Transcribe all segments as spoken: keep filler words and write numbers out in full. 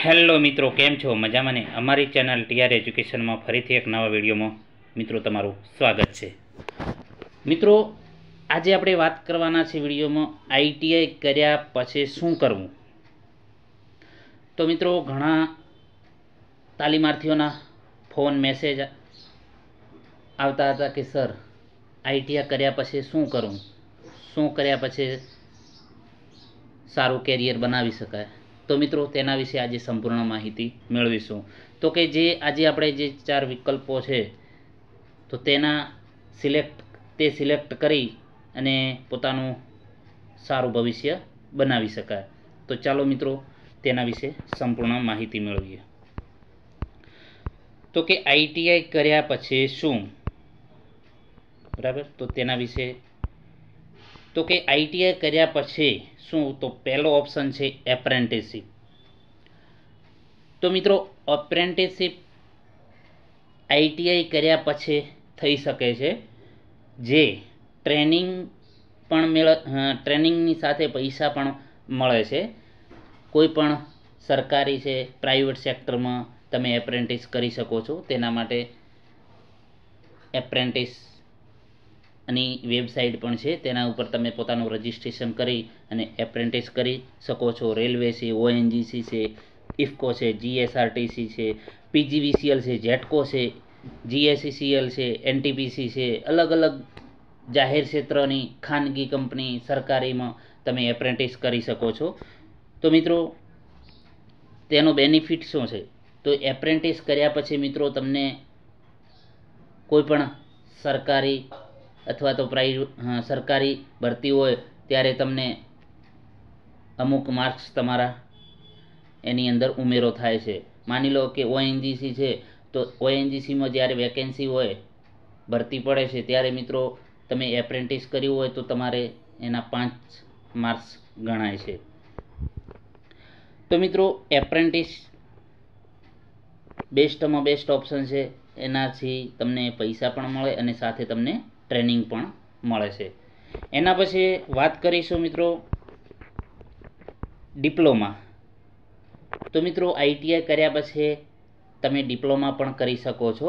Hello મિત્રો, કેમ છો? મજામાં ને? અમારી ચેનલ ટીઆર એજ્યુકેશનમાં ફરીથી એક નવા વિડીયોમાં મિત્રો તમારું સ્વાગત છે. મિત્રો, આજે આપણે વાત કરવાના છે વિડીયોમાં આઈટીઆઈ કર્યા પછી શું કરવું. તો મિત્રો, ઘણા તાલીમાર્થીઓના ફોન મેસેજ આવતા હતા કે સર આઈટીઆઈ કર્યા પછી શું કરવું, શું કર્યા પછી સારું કેરિયર બનાવી શકાય. તો મિત્રો, તેના વિશે આજે સંપૂર્ણ માહિતી મેળવીશું. તો કે જે આજે આપણે જે ચાર વિકલ્પો છે તો તેના સિલેક્ટ તે સિલેક્ટ કરી અને પોતાનું સારું ભવિષ્ય બનાવી શકાય. તો ચાલો મિત્રો, તેના વિશે સંપૂર્ણ માહિતી મેળવીએ. તો કે આઈટીઆઈ કર્યા પછી શું, બરાબર. તો તેના વિશે તો કે આઈટીઆઈ કર્યા પછી શું, તો પહેલો ઓપ્શન છે એપ્રેન્ટિસશીપ. તો મિત્રો, એપ્રેન્ટિસશીપ આઈટીઆઈ કર્યા પછી થઈ શકે છે, જે ટ્રેનિંગ પણ મેળ ટ્રેનિંગની સાથે પૈસા પણ મળે છે. કોઈ પણ સરકારી છે, પ્રાઇવેટ સેક્ટરમાં તમે એપ્રેન્ટિસ કરી શકો છો. તેના માટે એપ્રેન્ટિસ ની વેબસાઇટ પણ છે, તેના ઉપર તમે પોતાનું રજિસ્ટ્રેશન કરી અને એપ્રેન્ટિસ કરી શકો છો. રેલવે છે, ઓએનજીસી છે, ઇફકો છે, જીએસઆરટીસી છે, પીજીવીસીએલ છે, જેટકો છે, જીએસસીસીએલ છે, એનટીપીસી છે, અલગ અલગ જાહેર ક્ષેત્રની ખાનગી કંપની, સરકારીમાં તમે એપ્રેન્ટિસ કરી શકો છો. તો મિત્રો, તેનો બેનિફિટ શું છે? તો એપ્રેન્ટિસ કર્યા પછી મિત્રો તમને કોઈ પણ સરકારી અથવા તો પ્રાઇવેટ સરકારી ભરતી હોય ત્યારે તમને અમુક માર્ક્સ તમારા એની અંદર ઉમેરો થાય છે. માની લો કે ઓએનજીસી છે, તો ઓએનજીસીમાં જ્યારે વેકેન્સી હોય, ભરતી પડે છે, ત્યારે મિત્રો તમે એપ્રેન્ટિસ કર્યું હોય તો તમારે એના પાંચ માર્ક્સ ગણાય છે. તો મિત્રો, એપ્રેન્ટિસ બેસ્ટમાં બેસ્ટ ઓપ્શન છે. એનાથી તમને પૈસા પણ મળે અને સાથે તમને ટ્રેનિંગ પણ મળે છે. એના પછી વાત કરીશું મિત્રો ડિપ્લોમા. તો મિત્રો, આઈટીઆઈ કર્યા પછી તમે ડિપ્લોમા પણ કરી શકો છો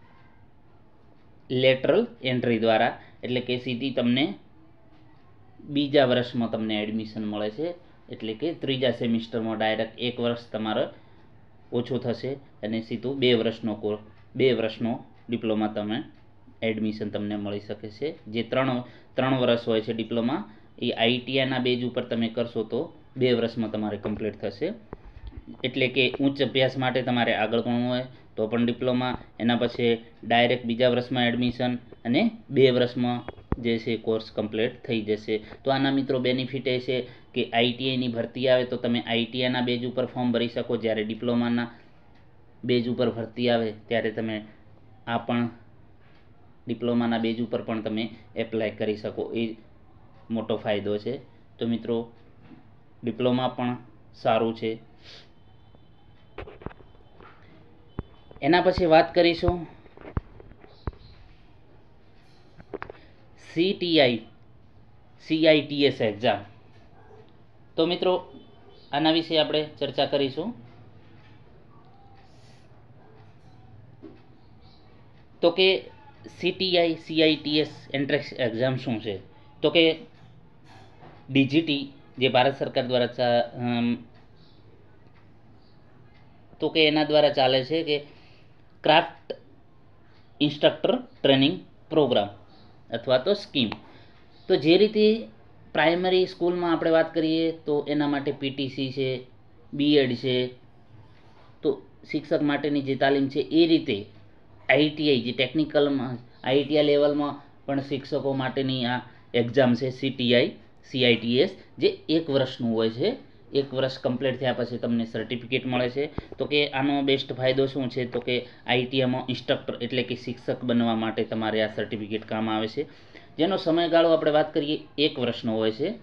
લેટરલ એન્ટ્રી દ્વારા. એટલે કે સીધી તમને બીજા વર્ષમાં તમને એડમિશન મળે છે. એટલે કે ત્રીજા સેમિસ્ટરમાં ડાયરેક્ટ એક વર્ષ તમારે ઓછું થશે અને સીધું બે વર્ષનો કોર્સ બે વર્ષનો ડિપ્લોમા તમે એડમિશન તમને મળી શકે છે. જે ત્રણ ત્રણ વર્ષ હોય છે ડિપ્લોમા, એ આઈટીઆઈના બેઝ ઉપર તમે કરશો તો બે વર્ષમાં તમારે કમ્પ્લીટ થશે. એટલે કે ઉચ્ચ અભ્યાસ માટે તમારે આગળ ભણવું હોય તો પણ ડિપ્લોમા, એના પછી ડાયરેક્ટ બીજા વર્ષમાં એડમિશન અને બે વર્ષમાં જે છે કોર્સ કમ્પ્લીટ થઈ જશે. તો આના મિત્રો બેનિફિટ એ છે કે આઈટીઆઈની ભરતી આવે તો તમે આઈટીઆઈના બેઝ ઉપર ફોર્મ ભરી શકો, જ્યારે ડિપ્લોમાના બેઝ ઉપર ભરતી આવે ત્યારે તમે આ પણ ડિપ્લોમાના બેઝ ઉપર પણ તમે એપ્લાય કરી શકો. એ મોટો ફાયદો છે. તો મિત્રો, ડિપ્લોમા પણ સારું છે. એના પછી વાત કરીશું સીટીઆઈ સીઆઈટીએસ એક્ઝામ. તો મિત્રો, આના વિશે આપણે ચર્ચા કરીશું. તો કે સીટીઆઈ સીઆઈટીએસ એન્ટ્રન્સ એક્ઝામ શું છે? તો કે ડીજીટી જે ભારત સરકાર દ્વારા તો કે એના દ્વારા ચાલે છે કે ક્રાફ્ટ ઇન્સ્ટ્રક્ટર ટ્રેનિંગ પ્રોગ્રામ અથવા તો સ્કીમ. તો જે રીતે પ્રાઇમરી સ્કૂલમાં આપણે વાત કરીએ તો એના માટે પીટીસી છે, બીએડ છે, તો શિક્ષક માટેની જે તાલીમ છે, એ રીતે આઈટીઆઈ જે ટેકનિકલમાં આઈટીઆઈ લેવલમાં પણ શિક્ષકો માટેની આ એક્ઝામ છે સીટીઆઈ સીઆઈટીએસ, જે એક વર્ષનું હોય છે. એક વર્ષ કમ્પ્લીટ થયા પછી તમને સર્ટિફિકેટ મળે છે. તો કે આનો બેસ્ટ ફાયદો શું છે? તો કે આઈટીઆઈમાં ઇન્સ્ટ્રક્ટર એટલે કે શિક્ષક બનવા માટે તમારે આ સર્ટિફિકેટ કામ આવે છે, જેનો સમયગાળો આપણે વાત કરીએ એક વર્ષનો હોય છે.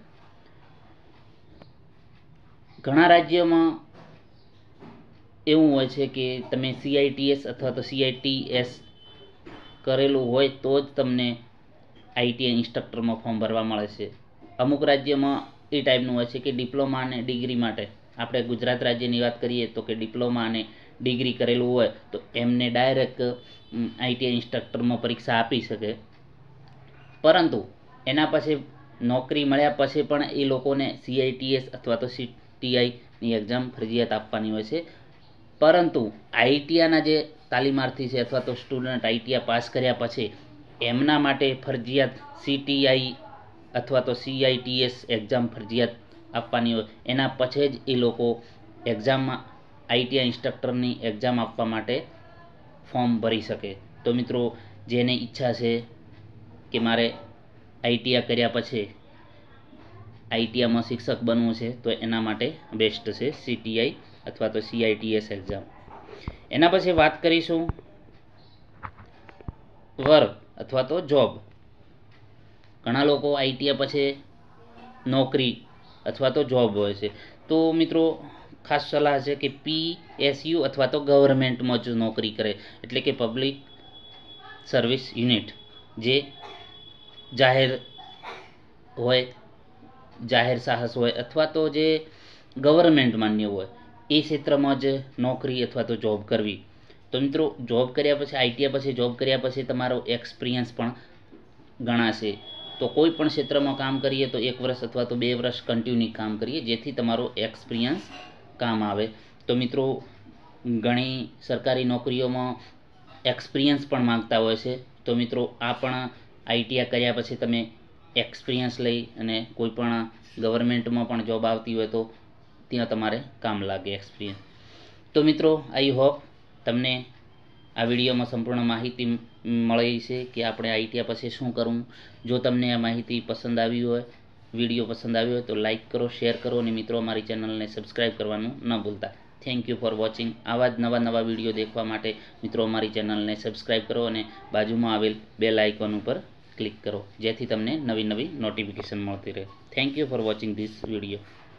ઘણા રાજ્યોમાં એવું હોય છે કે તમે સીઆઈટીએસ અથવા તો સીઆઈટીએસ કરેલું હોય તો જ તમને આઈટીઆઈ ઇન્સ્ટ્રક્ટરમાં ફોર્મ ભરવા મળે છે. અમુક રાજ્યમાં એ ટાઈપનું હોય છે કે ડિપ્લોમા અને ડિગ્રી માટે આપણે ગુજરાત રાજ્યની વાત કરીએ તો કે ડિપ્લોમા અને ડિગ્રી કરેલું હોય તો એમને ડાયરેક્ટ આઈટીઆઈ ઇન્સ્ટ્રક્ટરમાં પરીક્ષા આપી શકે, પરંતુ એના પછી નોકરી મળ્યા પછી પણ એ લોકોને સીઆઈટીએસ અથવા તો સીટીઆઈની એક્ઝામ ફરજિયાત આપવાની હોય છે. પરંતુ આઈટીઆઈના જે તાલીમાર્થી છે અથવા તો સ્ટુડન્ટ આઈટીઆઈ પાસ કર્યા પછી એમના માટે ફરજિયાત સીટીઆઈ અથવા તો સીઆઈટીએસ એક્ઝામ ફરજિયાત આપવાની હોય. એના પછી જ એ લોકો એક્ઝામમાં આઈટીઆઈ ઇન્સ્ટ્રક્ટરની એક્ઝામ આપવા માટે ફોર્મ ભરી શકે. તો મિત્રો, જેને ઈચ્છા છે કે મારે આઈટીઆઈ કર્યા પછી આઈટીઆઈમાં શિક્ષક બનવું છે તો એના માટે બેસ્ટ છે સીટીઆઈ અથવા તો સીઆઈટીએસ એક્ઝામ. એના પછી વાત કરીશું વર્ક અથવા તો જોબ. ઘણા લોકો આઈટીઆઈ પછી નોકરી અથવા તો જોબ હોય છે. તો મિત્રો, ખાસ સલાહ છે કે પીએસયુ અથવા તો ગવર્મેન્ટમાં જ નોકરી કરે, એટલે કે પબ્લિક સર્વિસ યુનિટ, જે જાહેર હોય, જાહેર સાહસ હોય અથવા તો જે ગવર્મેન્ટ માન્ય હોય એ ક્ષેત્રમાં જ નોકરી અથવા તો જોબ કરવી. તો મિત્રો, જોબ કર્યા પછી આઈટીઆઈ પછી જોબ કર્યા પછી તમારો એક્સપિરિયન્સ પણ ગણાશે. તો કોઈ પણ ક્ષેત્રમાં કામ કરીએ તો એક વર્ષ અથવા તો બે વર્ષ કન્ટિન્યુ કામ કરીએ, જેથી તમારો એક્સપિરિયન્સ કામ આવે. તો મિત્રો, ઘણી સરકારી નોકરીઓમાં એક્સપિરિયન્સ પણ માંગતા હોય છે. તો મિત્રો, આ પણ આઈટીઆઈ કર્યા પછી તમે એક્સપિરિયન્સ લઈ અને કોઈ પણ ગવર્મેન્ટમાં પણ જોબ આવતી હોય તો ત્યાં તમારે કામ લાગે એક્સપિરિયન્સ. તો મિત્રો, આઈ હોપ તમને આ વિડીયોમાં સંપૂર્ણ માહિતી મળી છે કે આપણે આઈટીઆઈ પછી શું કરવું. જો તમને આ માહિતી પસંદ આવી હોય, વિડીયો પસંદ આવ્યો હોય તો લાઇક કરો, શેર કરો અને મિત્રો અમારી ચેનલને સબસ્ક્રાઈબ કરવાનું ન ભૂલતા. Thank you for watching. આવા જ નવા નવા વિડીયો દેખવા માટે મિત્રો અમારી ચેનલને સબસ્ક્રાઈબ કરો અને બાજુમાં આવેલ બેલ આઇકોન ઉપર ક્લિક કરો, જેથી તમને નવી નવી નોટિફિકેશન મળતી રહે. Thank you for watching this video.